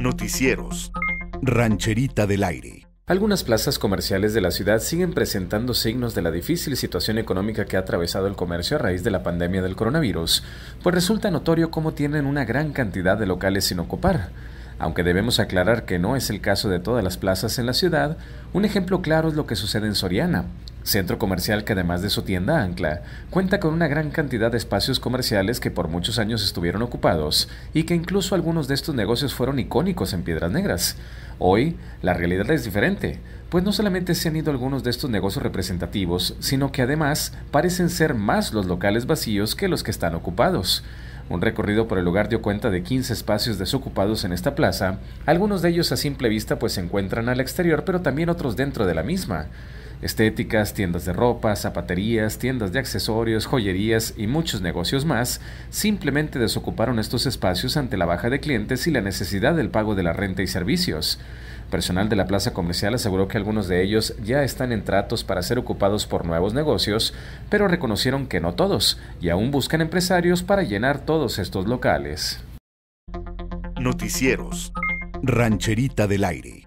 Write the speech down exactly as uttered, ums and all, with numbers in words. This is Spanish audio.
Noticieros. Rancherita del Aire. Algunas plazas comerciales de la ciudad siguen presentando signos de la difícil situación económica que ha atravesado el comercio a raíz de la pandemia del coronavirus, pues resulta notorio cómo tienen una gran cantidad de locales sin ocupar. Aunque debemos aclarar que no es el caso de todas las plazas en la ciudad, un ejemplo claro es lo que sucede en Soriana, centro comercial que además de su tienda ancla, cuenta con una gran cantidad de espacios comerciales que por muchos años estuvieron ocupados y que incluso algunos de estos negocios fueron icónicos en Piedras Negras. Hoy, la realidad es diferente, pues no solamente se han ido algunos de estos negocios representativos, sino que además parecen ser más los locales vacíos que los que están ocupados. Un recorrido por el lugar dio cuenta de quince espacios desocupados en esta plaza, algunos de ellos a simple vista pues se encuentran al exterior, pero también otros dentro de la misma. Estéticas, tiendas de ropa, zapaterías, tiendas de accesorios, joyerías y muchos negocios más simplemente desocuparon estos espacios ante la baja de clientes y la necesidad del pago de la renta y servicios. Personal de la plaza comercial aseguró que algunos de ellos ya están en tratos para ser ocupados por nuevos negocios, pero reconocieron que no todos, y aún buscan empresarios para llenar todos estos locales. Noticieros. Rancherita del Aire.